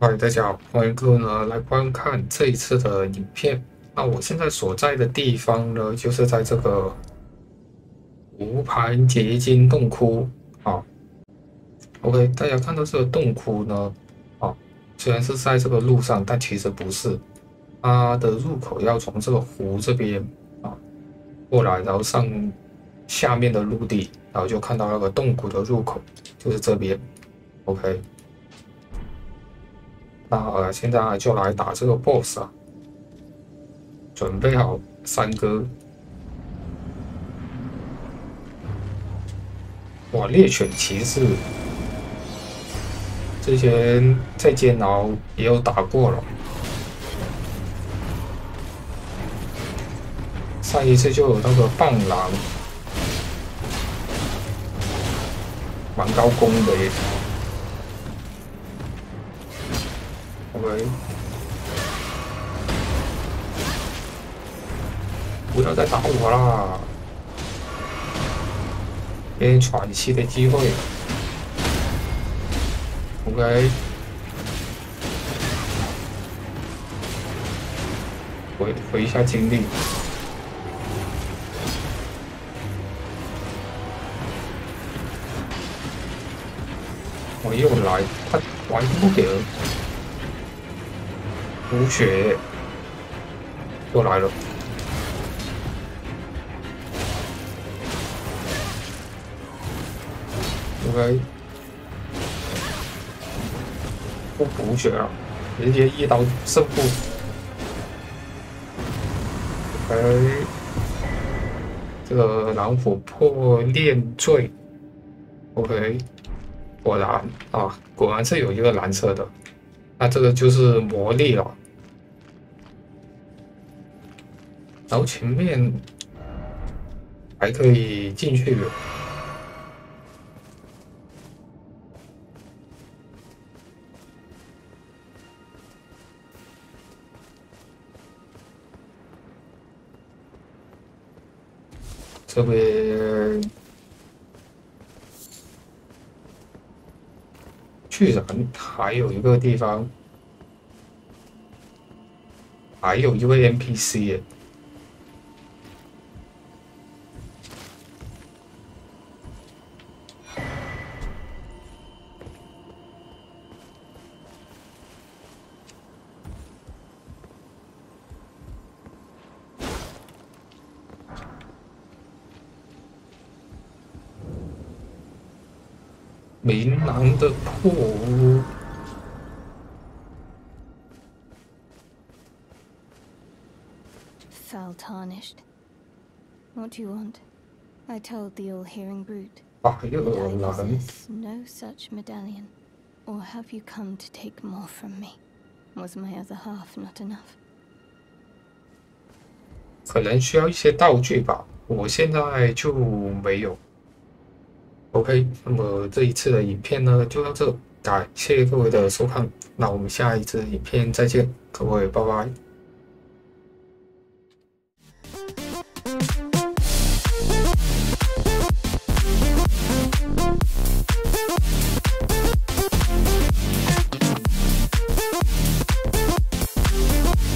嗨，大家好，欢迎各位呢来观看这一次的影片。那我现在所在的地方呢，就是在这个无盘结晶洞窟啊。OK，大家看到这个洞窟呢，啊，虽然是在这个路上，但其实不是，它的入口要从这个湖这边啊过来，然后上下面的陆地，然后就看到那个洞窟的入口，就是这边。OK，那现在就来打这个 BOSS 啊。准备好三哥。哇，猎犬骑士之前在煎熬也有打过了，上一次就有那个蚌狼，蛮高攻的耶。OK，不要再打我啦，给你喘息的机会。OK，回一下精力。我又来，他玩不给了，补血又来了。OK，不补血了，直接一刀胜负。OK，这个狼虎破链坠。OK，果然啊，果然是有一个蓝色的，那这个就是魔力了。然后前面还可以进去的。这边居然还有一个地方，还有一位 NPC 耶。明狼的破屋。 Foul tarnished. What do you want? I told the all-hearing brute 啊，又 that 有 I 狼！ possess no such medallion. Or have you come to take more from me? Was my other half not enough? 可能需要一些道具吧，我现在就没有。OK，那么这一次的影片呢就到这，感谢各位的收看，那我们下一支影片再见，各位拜拜。